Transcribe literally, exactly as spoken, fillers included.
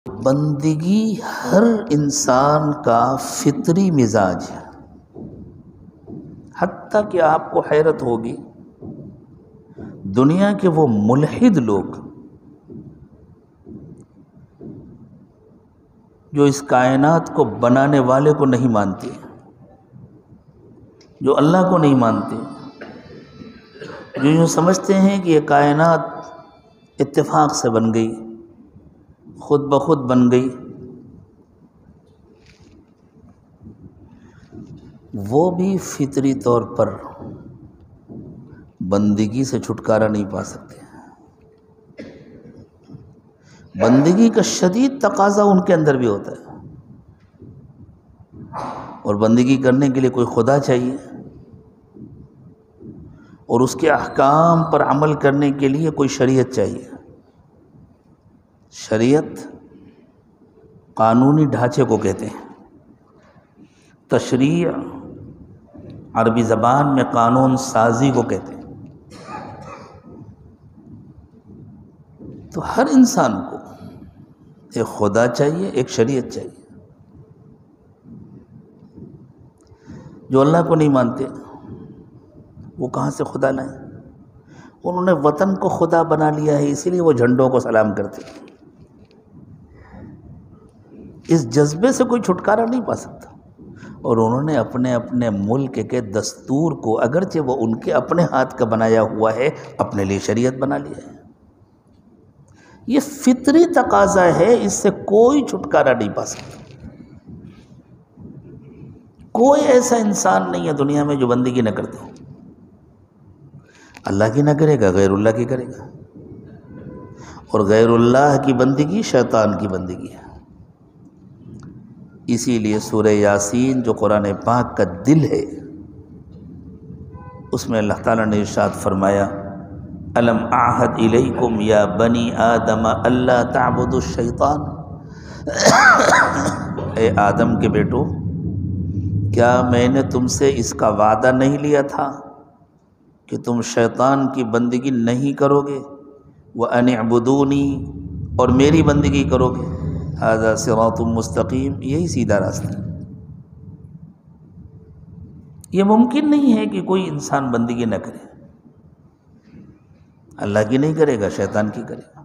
بندگی ہر انسان کا فطری مزاج ہے، حتیٰ کہ آپ کو حیرت ہوگی دنیا کے وہ ملحد لوگ جو اس کائنات کو بنانے والے کو نہیں مانتے، جو اللہ کو نہیں مانتے، جو یوں سمجھتے ہیں کہ یہ کائنات اتفاق سے بن گئی، خود بخود بن گئی، وہ بھی فطری طور پر بندگی سے چھٹکارا نہیں پا سکتے۔ بندگی کا شدید تقاضا ان کے اندر بھی ہوتا ہے، اور بندگی کرنے کے لیے کوئی خدا چاہیے، اور اس کے احکام پر عمل کرنے کے لیے کوئی شریعت چاہیے۔ شریعت قانونی ڈھانچے کو کہتے ہیں، تشریع عربی زبان میں قانون سازی کو کہتے ہیں۔ تو ہر انسان کو ایک خدا چاہیے، ایک شریعت چاہیے۔ جو اللہ کو نہیں مانتے وہ کہاں سے خدا لائیں؟ انہوں نے وطن کو خدا بنا لیا ہے، اسی لیے وہ جھنڈوں کو سلام کرتے ہیں۔ اس جذبے سے کوئی چھٹکارا نہیں پا سکتا، اور انہوں نے اپنے اپنے ملک کے دستور کو، اگرچہ وہ ان کے اپنے ہاتھ کا بنایا ہوا ہے، اپنے لیے شریعت بنا لیا ہے۔ یہ فطری تقاضا ہے، اس سے کوئی چھٹکارا نہیں پا سکتا۔ کوئی ایسا انسان نہیں ہے دنیا میں جو بندگی نہ کرتا ہو۔ اللہ کی نہ کرے گا، غیر اللہ کی کرے گا، اور غیر اللہ کی بندگی شیطان کی بندگی ہے۔ اسی لیے سورہ یاسین جو قرآن پاک کا دل ہے، اس میں اللہ تعالیٰ نے ارشاد فرمایا، الم اعہد الیکم یا بنی آدم الا تعبدوا الشیطان، اے آدم کے بیٹو، کیا میں نے تم سے اس کا وعدہ نہیں لیا تھا کہ تم شیطان کی بندگی نہیں کرو گے؟ وَأَنِ اعْبُدُونِي، اور میری بندگی کرو گے۔ ھذا صراط مستقیم، یہی سیدھا راستہ ہے۔ یہ ممکن نہیں ہے کہ کوئی انسان بندگی نہ کرے، اللہ کی نہیں کرے گا، شیطان کی کرے گا۔